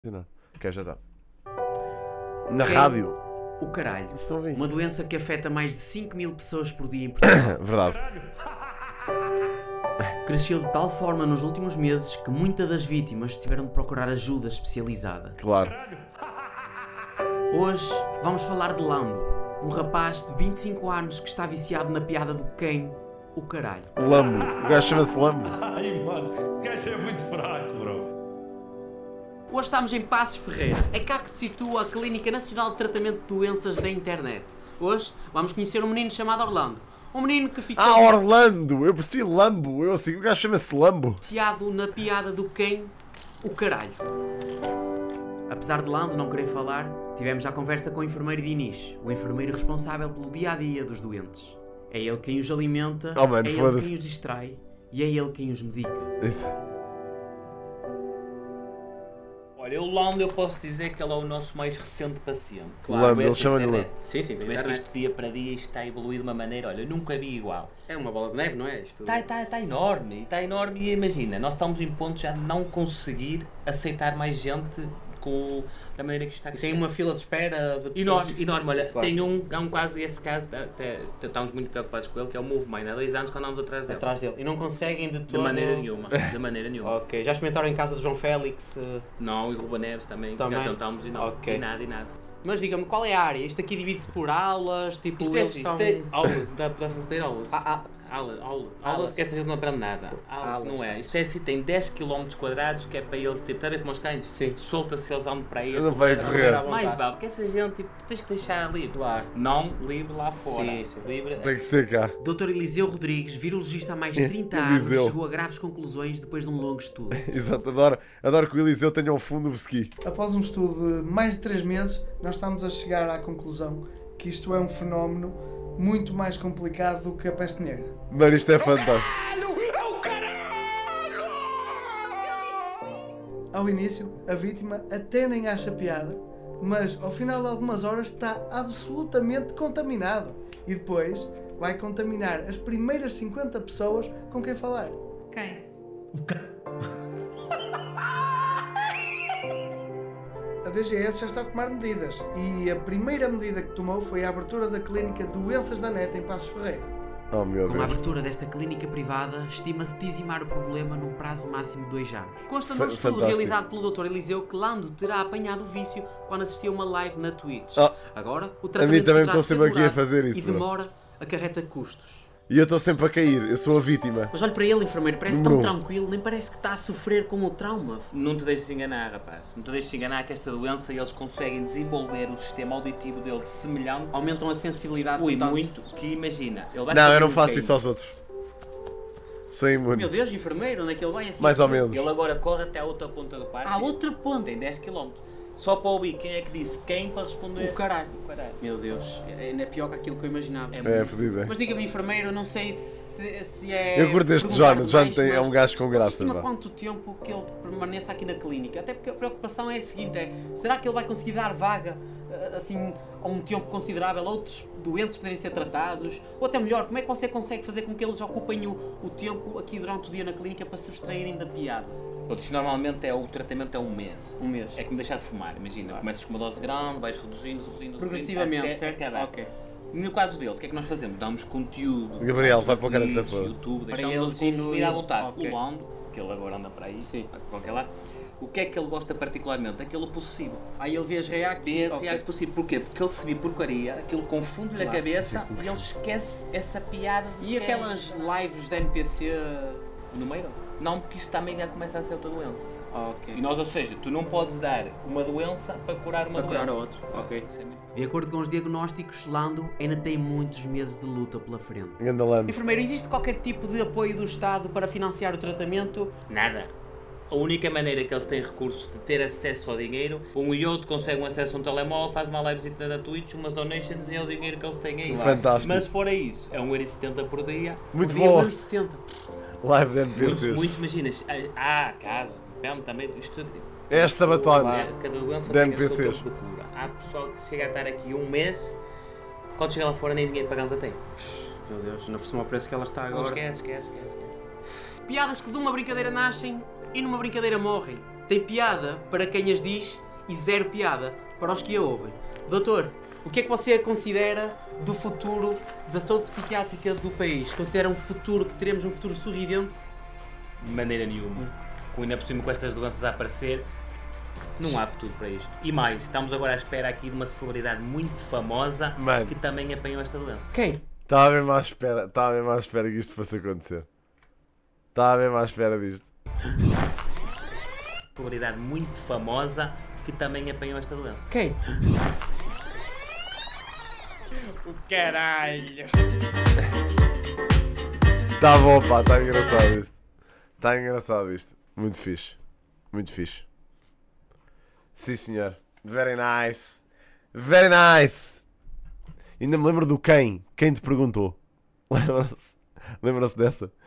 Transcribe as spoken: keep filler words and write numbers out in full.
Não. Ok, já está. Na que rádio. O caralho. Estão a ver? Uma doença que afeta mais de cinco mil pessoas por dia em Portugal. Verdade. Cresceu de tal forma nos últimos meses que muitas das vítimas tiveram de procurar ajuda especializada. Claro. Hoje vamos falar de Lambo, um rapaz de vinte e cinco anos que está viciado na piada do quem? O caralho. Lambo. O gajo chama-se Lambo. Ai, mano, o gajo é muito fraco, bro. Hoje estamos em Passos Ferreira. É cá que se situa a Clínica Nacional de Tratamento de Doenças da Internet. Hoje vamos conhecer um menino chamado Orlando. Um menino que ficou Ah, Orlando! Eu percebi Lambo. Eu assim, o gajo chama-se Lambo. viciado na piada do quem? O caralho. Apesar de Lando não querer falar, tivemos já conversa com o enfermeiro Dinis, o enfermeiro responsável pelo dia-a-dia dos doentes. É ele quem os alimenta, Oh, mano, é ele foda-se. quem os distrai e é ele quem os medica. Isso. Olha, o Lando eu posso dizer que ele é o nosso mais recente paciente. Lando, com ele essa chama-lhe internet. Lando. Sim, sim, Mas que isto dia para dia isto está a evoluir de uma maneira, olha, eu nunca vi igual. É uma bola de neve, não é isto? Está, está, está enorme, está enorme e imagina, nós estamos em ponto já de não conseguir aceitar mais gente com a maneira que isto está a E crescer. tem uma fila de espera de pessoas. Enorme, enorme, olha, Claro. tem um, há um caso, esse caso, até, até estamos muito preocupados com ele, que é o Move Mine, há dois anos que andamos atrás dele. Atrás dele. E não conseguem de De todo... maneira nenhuma, de maneira nenhuma. Ok, já experimentaram em casa do João Félix? eh, Não, e Ruba Neves também, Também? já tentámos e não, Ok. e nada, e nada. Mas diga-me, qual é a área? Isto aqui divide-se por aulas? Tipo, Isto é, eles isto estão... é aulas, dá para se ter aulas. Ah, ah, Aula, aula, Aulas. aulas que essa gente não aprende nada. Aulas, Aulas, não é. aulas. Isto é assim, tem dez quilómetros quadrados que é para eles, tipo, sabe como os cães? Sim. Solta-se eles andam para aí. Não vai correr. à Mais vontade. vale, porque essa gente, tipo, tu tens que deixar livre. Claro. Não livre lá fora. Sim, sim. Livre. Tem que ser cá. doutor Eliseu Rodrigues, virologista há mais de trinta anos, Eliseu. chegou a graves conclusões depois de um longo estudo. Exato. Adoro, adoro que o Eliseu tenha um fundo de ski. Após um estudo de mais de três meses, nós estamos a chegar à conclusão que isto é um fenómeno muito mais complicado do que a peste negra. Mano, isto é fantástico. Ao início, a vítima até nem acha piada, mas ao final de algumas horas está absolutamente contaminado e depois vai contaminar as primeiras cinquenta pessoas com quem falar. Quem? A D G S já está a tomar medidas e a primeira medida que tomou foi a abertura da clínica Doenças da Net em Passos Ferreira. Oh meu Com a Deus. abertura desta clínica privada, estima-se dizimar o problema num prazo máximo de dois anos. Consta Fa- no estudo fantástico. realizado pelo doutor Eliseu que Lando terá apanhado o vício quando assistia a uma live na Twitch. Oh, Agora, o a mim tratamento também poderá estou ser sempre aqui a demorado fazer isso, e bro. demora acarreta custos. E eu estou sempre a cair. Eu sou a vítima. Mas olha para ele, enfermeiro, parece Número tão um. tranquilo, nem parece que está a sofrer com o trauma. Não te deixes enganar, rapaz. Não te deixes enganar que esta doença eles conseguem desenvolver o sistema auditivo dele semelhante. Aumentam a sensibilidade. Ui, portanto- muito, que imagina. Ele vai Não, fazer eu não um faço queimo. isso aos outros. Sou imune. Meu Deus, enfermeiro, onde é que ele vai assim? Mais ou menos. Ele agora corre até a outra ponta do parque. À outra ponta. Tem dez quilómetros. Só para ouvir quem é que disse quem para responder. O caralho. O caralho. Meu Deus, é- ainda é pior que aquilo que eu imaginava. É É, muito. fodido. é. Mas diga-me, enfermeiro, eu não sei se, se é. Eu curto este perguntar John, o John demais, tem- é mas um gajo com você graça, estima vá. quanto tempo que ele permaneça aqui na clínica? Até porque a preocupação é a seguinte: é, será que ele vai conseguir dar vaga, eh, assim, a um tempo considerável, a outros doentes poderem ser tratados? Ou até melhor, como é que você consegue fazer com que eles ocupem o, o tempo aqui durante o dia na clínica para se abstraírem da piada? Outros normalmente é, o tratamento é um mês. Um mês. É como deixar de fumar, imagina. Começas com uma dose grande, vais reduzindo, reduzindo, Progressivamente, reduzindo, certo? até acabar. Ok. No caso deles, o que é que nós fazemos? Damos conteúdo. Gabriel, vai para o cara da Twitch, foda. YouTube, Para deixamos eles eles consumir ir no- à vontade. Ok. O Lando, que ele agora anda para aí, Sim. para qualquer lado. O que é que ele gosta particularmente? Aquilo possível. Aí ele vê as reacts. Vê as ok. reais possível. Porquê? Porque ele se vê porcaria, aquilo confunde-lhe a Claro. cabeça e ele esquece essa piada. de E que é aquelas lives da N P C. no meio? Não, porque isto também já começa a ser outra doença. Ok. E nós, ou seja, tu não podes dar uma doença para curar uma Para curar doença. a outra, ok. Isso é muito- De acordo com os diagnósticos, Lando ainda tem muitos meses de luta pela frente. Gandalando. Enfermeiro, existe qualquer tipo de apoio do Estado para financiar o tratamento? Nada. A única maneira que eles têm recursos de ter acesso ao dinheiro, um e outro consegue um acesso a um telemóvel, faz uma livezita na Twitch, umas donations e é o dinheiro que eles têm aí. Fantástico. Mas fora isso, é um euro e setenta por dia. Muito Por dia, bom. um e setenta. Live de N P Muitos, Cs. muitos imaginas, há casos, depende também, isto Esta batona. Claro, cada doença de tem N P a sua Cs. tempo de cura. Há pessoal que chega a estar aqui um mês, quando chega lá fora nem dinheiro para casa tem. Meu Deus, não percebo o preço que ela está Não agora. esquece, esquece, esquece, esquece. Piadas que de uma brincadeira nascem e numa brincadeira morrem. tem piada para quem as diz e zero piada para os que a ouvem. Doutor, o que é que você considera do futuro da saúde psiquiátrica do país? Considera um futuro que teremos um futuro sorridente? De maneira nenhuma. Com ainda por cima com estas doenças a aparecer, não há futuro para isto. E mais, estamos agora à espera aqui de uma celebridade muito famosa Mano. que também apanhou esta doença. Quem? Estava mesmo à espera, estava mesmo à espera que isto fosse acontecer. Estava mesmo à espera disto. Celebridade muito famosa que também apanhou esta doença. Quem? O caralho! Tá bom, pá, está engraçado isto. Está engraçado isto. Muito fixe. Muito fixe. Sim, senhor. Very nice. Very nice. Ainda me lembro do quem. Quem te perguntou. Lembra-se? Lembra-se dessa?